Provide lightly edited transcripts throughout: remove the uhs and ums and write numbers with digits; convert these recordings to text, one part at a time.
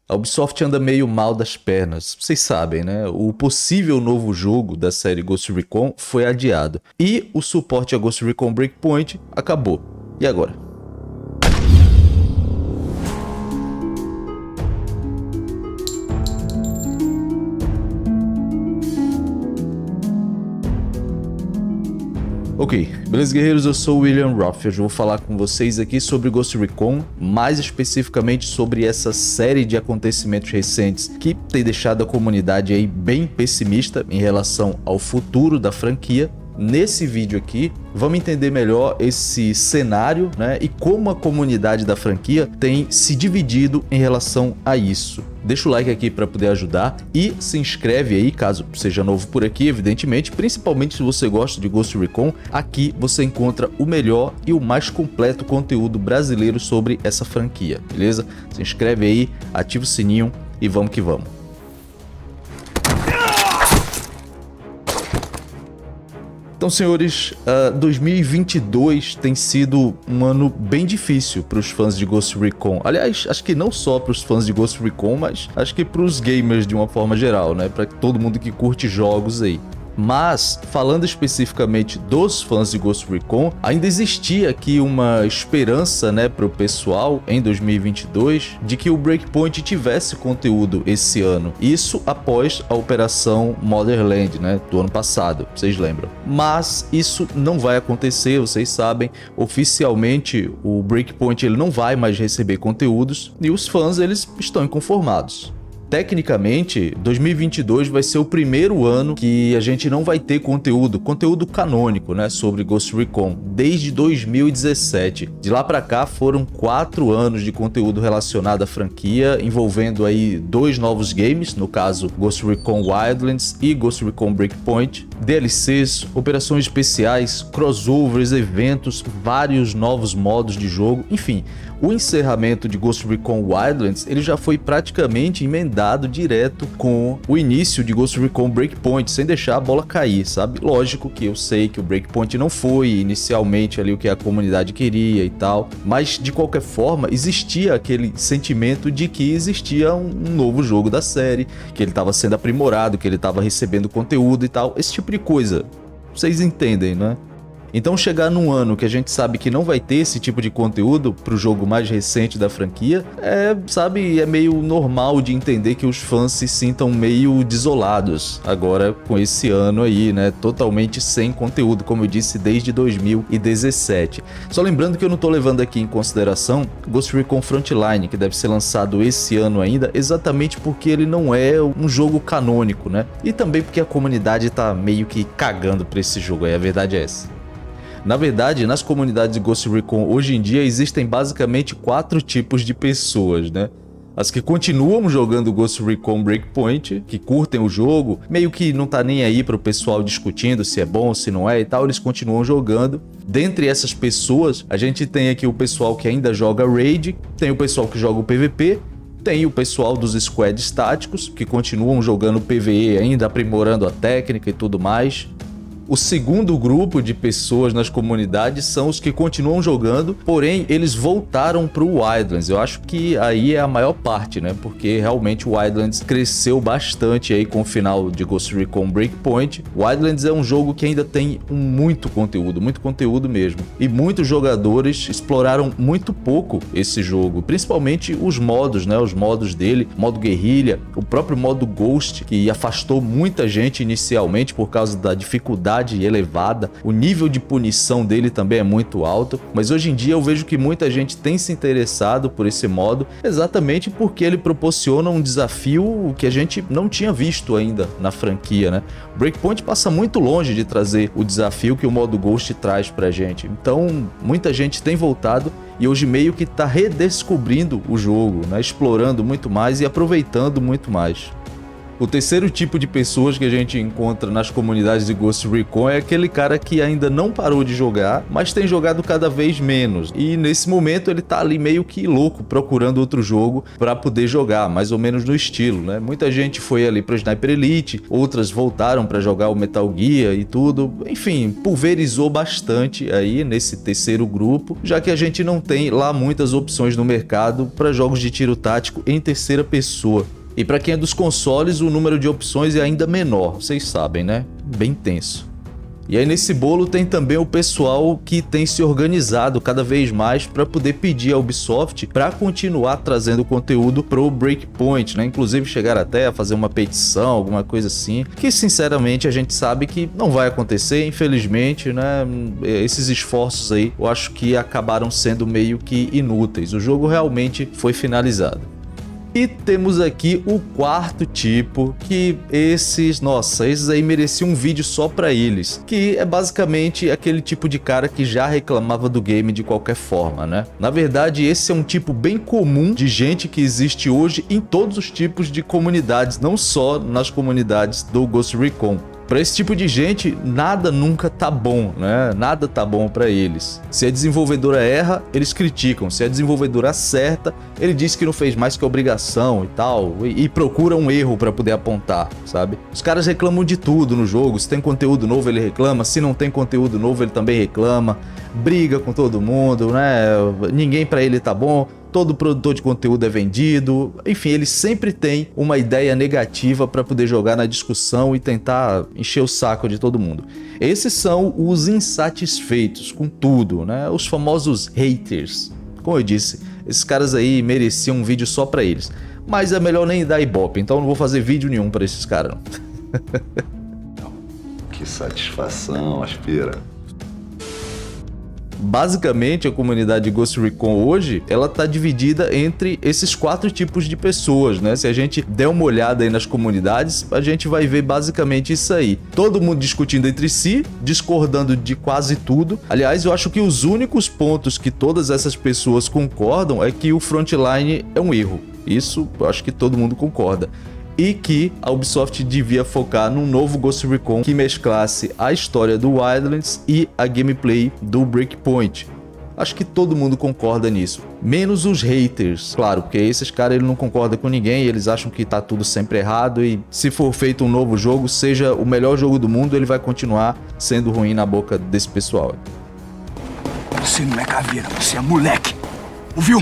A Ubisoft anda meio mal das pernas, vocês sabem, né? O possível novo jogo da série Ghost Recon foi adiado. E o suporte a Ghost Recon Breakpoint acabou. E agora? Ok, beleza guerreiros, eu sou o William Roth, hoje eu vou falar com vocês aqui sobre Ghost Recon, mais especificamente sobre essa série de acontecimentos recentes que tem deixado a comunidade aí bem pessimista em relação ao futuro da franquia. Nesse vídeo aqui, vamos entender melhor esse cenário, né, e como a comunidade da franquia tem se dividido em relação a isso. Deixa o like aqui para poder ajudar e se inscreve aí, caso seja novo por aqui, evidentemente, principalmente se você gosta de Ghost Recon. Aqui você encontra o melhor e o mais completo conteúdo brasileiro sobre essa franquia, beleza? Se inscreve aí, ativa o sininho e vamos que vamos. Então, senhores, 2022 tem sido um ano bem difícil para os fãs de Ghost Recon. Aliás, acho que não só para os fãs de Ghost Recon, mas acho que para os gamers de uma forma geral, né? Para todo mundo que curte jogos aí. Mas, falando especificamente dos fãs de Ghost Recon, ainda existia aqui uma esperança, né, para o pessoal em 2022 de que o Breakpoint tivesse conteúdo esse ano. Isso após a operação Motherland, né, do ano passado, vocês lembram. Mas isso não vai acontecer, vocês sabem, oficialmente o Breakpoint ele não vai mais receber conteúdos e os fãs eles estão inconformados. Tecnicamente, 2022 vai ser o primeiro ano que a gente não vai ter conteúdo canônico, né, sobre Ghost Recon, desde 2017. De lá pra cá foram 4 anos de conteúdo relacionado à franquia, envolvendo aí 2 novos games, no caso Ghost Recon Wildlands e Ghost Recon Breakpoint, DLCs, operações especiais, crossovers, eventos, vários novos modos de jogo, enfim. O encerramento de Ghost Recon Wildlands ele já foi praticamente emendado direto com o início de Ghost Recon Breakpoint, sem deixar a bola cair, sabe? Lógico que eu sei que o Breakpoint não foi inicialmente ali o que a comunidade queria e tal, mas de qualquer forma existia aquele sentimento de que existia um novo jogo da série, que ele estava sendo aprimorado, que ele estava recebendo conteúdo e tal, esse tipo de coisa. Vocês entendem, né? Então chegar num ano que a gente sabe que não vai ter esse tipo de conteúdo pro jogo mais recente da franquia, é meio normal de entender que os fãs se sintam meio desolados agora com esse ano aí, né, totalmente sem conteúdo, como eu disse, desde 2017. Só lembrando que eu não tô levando aqui em consideração Ghost Recon Frontline, que deve ser lançado esse ano ainda, exatamente porque ele não é um jogo canônico, né, e também porque a comunidade tá meio que cagando pra esse jogo aí, a verdade é essa. Na verdade, nas comunidades de Ghost Recon hoje em dia existem basicamente 4 tipos de pessoas, né? As que continuam jogando Ghost Recon Breakpoint, que curtem o jogo, meio que não tá nem aí pro pessoal discutindo se é bom, se não é e tal, eles continuam jogando. Dentre essas pessoas, a gente tem aqui o pessoal que ainda joga Raid, tem o pessoal que joga o PVP, tem o pessoal dos squads táticos, que continuam jogando PvE ainda, aprimorando a técnica e tudo mais. O segundo grupo de pessoas nas comunidades são os que continuam jogando, porém eles voltaram para o Wildlands. Eu acho que aí é a maior parte, né? Porque realmente o Wildlands cresceu bastante aí com o final de Ghost Recon Breakpoint. O Wildlands é um jogo que ainda tem muito conteúdo mesmo. E muitos jogadores exploraram muito pouco esse jogo, principalmente os modos, né? Os modos dele, modo guerrilha, o próprio modo Ghost, que afastou muita gente inicialmente por causa da dificuldade elevada, o nível de punição dele também é muito alto, mas hoje em dia eu vejo que muita gente tem se interessado por esse modo exatamente porque ele proporciona um desafio que a gente não tinha visto ainda na franquia, né? Breakpoint passa muito longe de trazer o desafio que o modo Ghost traz pra gente, então muita gente tem voltado e hoje meio que tá redescobrindo o jogo, né? Explorando muito mais e aproveitando muito mais. O terceiro tipo de pessoas que a gente encontra nas comunidades de Ghost Recon é aquele cara que ainda não parou de jogar, mas tem jogado cada vez menos. E nesse momento ele tá ali meio que louco, procurando outro jogo para poder jogar, mais ou menos no estilo, né? Muita gente foi ali para Sniper Elite, outras voltaram para jogar o Metal Gear e tudo. Enfim, pulverizou bastante aí nesse terceiro grupo, já que a gente não tem lá muitas opções no mercado para jogos de tiro tático em terceira pessoa. E para quem é dos consoles, o número de opções é ainda menor, vocês sabem, né? Bem tenso. E aí nesse bolo tem também o pessoal que tem se organizado cada vez mais para poder pedir à Ubisoft para continuar trazendo conteúdo pro Breakpoint, né? Inclusive chegar até a fazer uma petição, alguma coisa assim, que sinceramente a gente sabe que não vai acontecer, infelizmente, né? Esses esforços aí eu acho que acabaram sendo meio que inúteis. O jogo realmente foi finalizado. E temos aqui o quarto tipo, que esses aí mereciam um vídeo só pra eles, que é basicamente aquele tipo de cara que já reclamava do game de qualquer forma, né? Na verdade, esse é um tipo bem comum de gente que existe hoje em todos os tipos de comunidades, não só nas comunidades do Ghost Recon. Para esse tipo de gente, nada nunca tá bom, né? Nada tá bom para eles. Se a desenvolvedora erra, eles criticam. Se a desenvolvedora acerta, ele diz que não fez mais que obrigação e tal, e procura um erro para poder apontar, sabe? Os caras reclamam de tudo no jogo. Se tem conteúdo novo, ele reclama. Se não tem conteúdo novo, ele também reclama. Briga com todo mundo, né? Ninguém para ele tá bom. Todo produtor de conteúdo é vendido, enfim, ele sempre tem uma ideia negativa para poder jogar na discussão e tentar encher o saco de todo mundo. Esses são os insatisfeitos com tudo, né? Os famosos haters. Como eu disse, esses caras aí mereciam um vídeo só para eles. Mas é melhor nem dar ibope, então eu não vou fazer vídeo nenhum para esses caras não. Que satisfação, Aspira. Basicamente, a comunidade de Ghost Recon hoje, ela tá dividida entre esses quatro tipos de pessoas, né? Se a gente der uma olhada aí nas comunidades, a gente vai ver basicamente isso aí. Todo mundo discutindo entre si, discordando de quase tudo. Aliás, eu acho que os únicos pontos que todas essas pessoas concordam é que o Frontline é um erro. Isso, eu acho que todo mundo concorda. E que a Ubisoft devia focar num novo Ghost Recon que mesclasse a história do Wildlands e a gameplay do Breakpoint. Acho que todo mundo concorda nisso, menos os haters, claro, porque esses caras ele não concordam com ninguém, eles acham que tá tudo sempre errado e se for feito um novo jogo, seja o melhor jogo do mundo, ele vai continuar sendo ruim na boca desse pessoal. Você não é caveira, você é moleque, ouviu?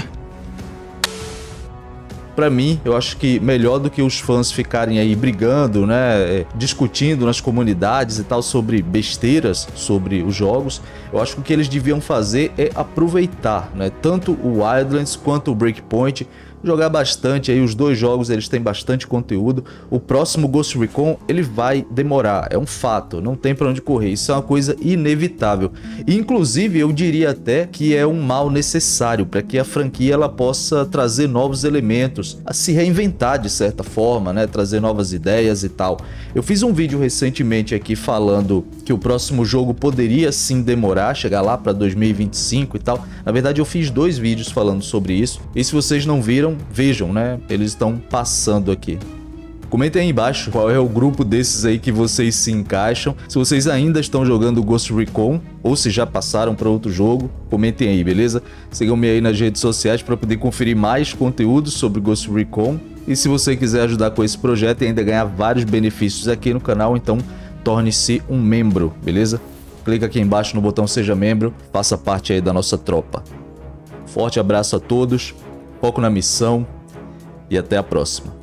Pra mim, eu acho que melhor do que os fãs ficarem aí brigando, né, discutindo nas comunidades e tal sobre besteiras sobre os jogos, eu acho que o que eles deviam fazer é aproveitar, né, tanto o Wildlands quanto o Breakpoint, jogar bastante aí os dois jogos, eles têm bastante conteúdo. O próximo Ghost Recon, ele vai demorar, é um fato, não tem pra onde correr, isso é uma coisa inevitável. E, inclusive, eu diria até que é um mal necessário para que a franquia ela possa trazer novos elementos, a se reinventar de certa forma, né, trazer novas ideias e tal. Eu fiz um vídeo recentemente aqui falando que o próximo jogo poderia sim demorar, chegar lá para 2025 e tal. Na verdade, eu fiz dois vídeos falando sobre isso, e se vocês não viram, vejam, né? Eles estão passando aqui. Comentem aí embaixo qual é o grupo desses aí que vocês se encaixam. Se vocês ainda estão jogando Ghost Recon ou se já passaram para outro jogo, comentem aí, beleza? Sigam-me aí nas redes sociais para poder conferir mais conteúdos sobre Ghost Recon. E se você quiser ajudar com esse projeto e ainda ganhar vários benefícios aqui no canal, então torne-se um membro, beleza? Clica aqui embaixo no botão Seja Membro, faça parte aí da nossa tropa. Forte abraço a todos. Foco na missão e até a próxima.